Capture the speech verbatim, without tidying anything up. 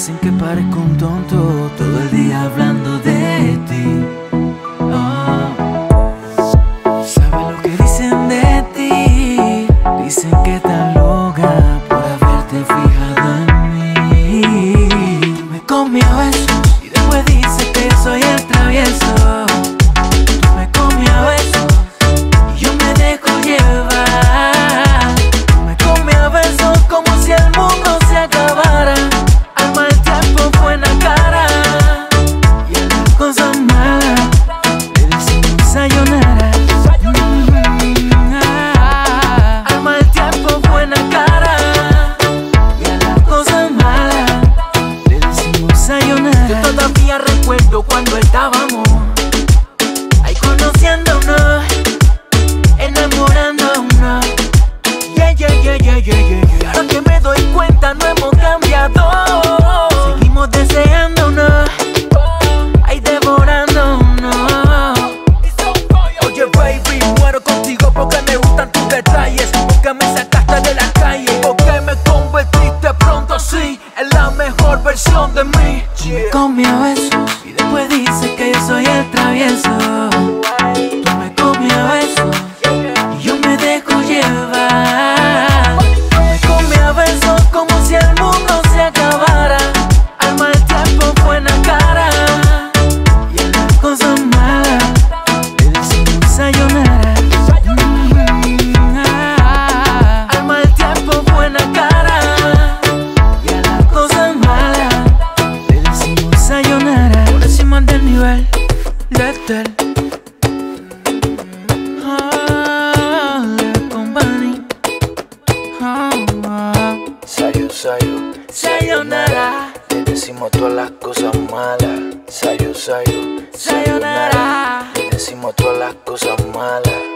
Dicen que parezco un tonto, todo el día hablando de ti. Oh. ¿Sabes lo que dicen de ti? Dicen que estás loca por haberte fijado en mí. Tú me comes a besos y después dices que yo soy el travieso. Tú me comes a besos y yo me dejo llevar. Tú me comes a besos como si el mundo se acabara. Al mal tiempo buena cara y a las cosas malas le decimos sayonara. Mm, ah. Al mal tiempo buena cara y a las cosas malas le decimos sayonara. Yo todavía recuerdo cuando estábamos ahí conociéndonos, enamorándonos. Yeah, yeah, yeah, yeah, yeah, yeah, yeah. Ahora que me doy cuenta no hemos cambiado. Seguimos deseándonos, ahí devorándonos. Oye baby, muero contigo porque me gustan tus detalles, porque me sacaste de la calle, porque me convertiste pronto así en la mejor versión de mí. Yeah. Come a besos y después dices que yo soy el travieso. Tú me comes a besos y yo me dejo llevar. Me comes a besos como si el mundo se acabara. Al mal tiempo buena cara y a las cosas malas le decimos sayonara. Mm, ah. Al mal tiempo buena cara y a las cosas malas le decimos sayonara. Por encima del nivel, Lester. Sayo, sayo, Sayonara, le decimos todas las cosas malas. Sayo, sayo, sayonara. le decimos todas las cosas malas.